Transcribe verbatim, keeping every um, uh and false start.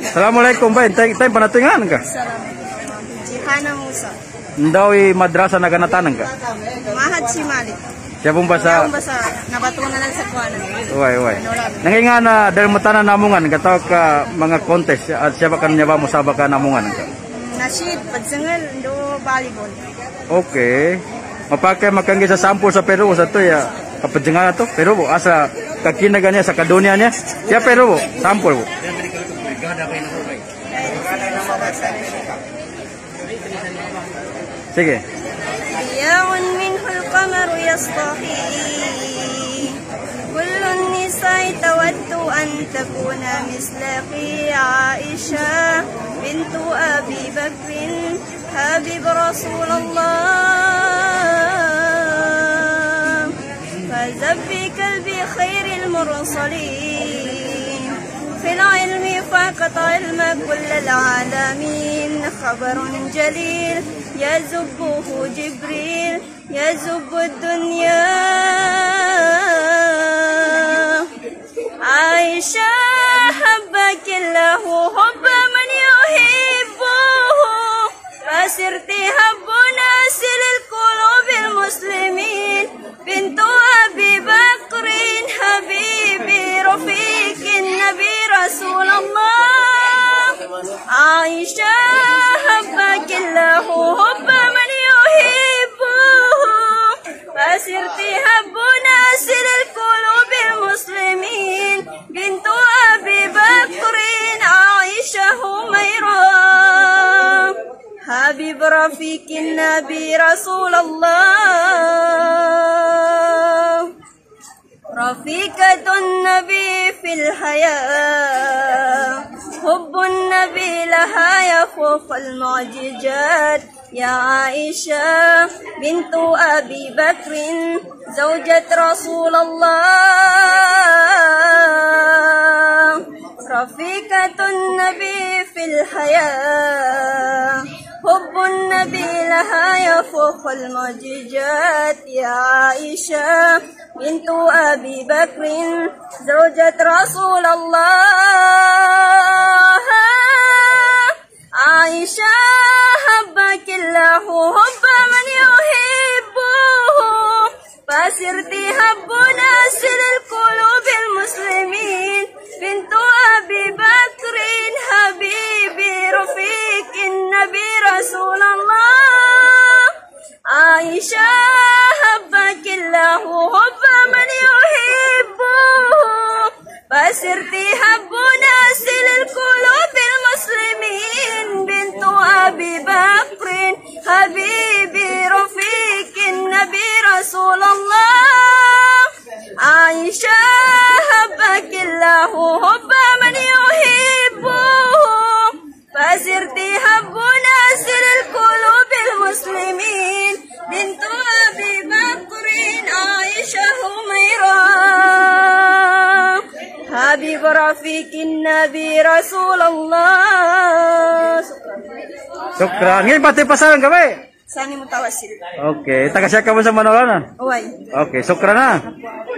Assalamualaikum bay, tay tay panatingan ka? Assalamualaikum. Jihana Musa. Ndawi madrasa naganatanan ka? Mahad si Malik. Siya pong basa. Siya basa nabatunan lang sa kuwanan. Uy, uy. Nanginga na dahil matanan namungan katawag ka mga contest at siya ba kanya ba musaba ka namungan ka? Nasid pagsangal do volleyball. Okay. Mapakay makanggi sa sample sa Peru sa to ya. Kapadjangan to Peru bo asa kakinaga niya sa kadunya niya. Siya Peru bo, sample bo. Sige. Yawan minhul qamaru yastahi. كل النساء تود أن تكون مثلك عائشة بنت أبي بكر حبيب رسول الله فزب في قلب خير المرسلين في العلم فقط علم كل العالمين خبر جليل يزبه جبريل يزب الدنيا عائشة حبك الله حب من يحبه فسرت حب ناسل القلوب المسلمين بنت أبي بكر حبيبي رفيق النبي رسول الله عائشة حبك الله حب من يحبه فسرت حب ناسل القلوب المسلمين بنت أبي بكر عائشة هميرة حبيب رفيق النبي رسول الله رفيقة النبي في الحياة حب النبي لها يفوق المعجزات يا عائشة بنت أبي بكر زوجة رسول الله رفيقة النبي في الحياة حب النبي لها يفوق المعجزات يا عائشة بنت أبي بكر زوجة رسول الله عائشة حبك الله حب من يحبه فسرت حب ناسل القلوب المسلمين بنت أبي بكر حبيبي رفيق النبي رسول الله عائشة حبك الله حب من يحبه فسرت حب ناسل القلوب المسلمين بنت أبي بكر حبيبي رفيق النبي رسول الله عائشة حبك الله حب من يحبه فسرت حب ناسل القلوب المسلمين بنت أبي بكر عائشة هميرة حبيب رفيق النبي رسول الله Syukran. Ngayon pati pasaran kami. Sani Mutawasil. Okay, taga siya ka mo sa Manolanan? Uway. Okay, syukran na.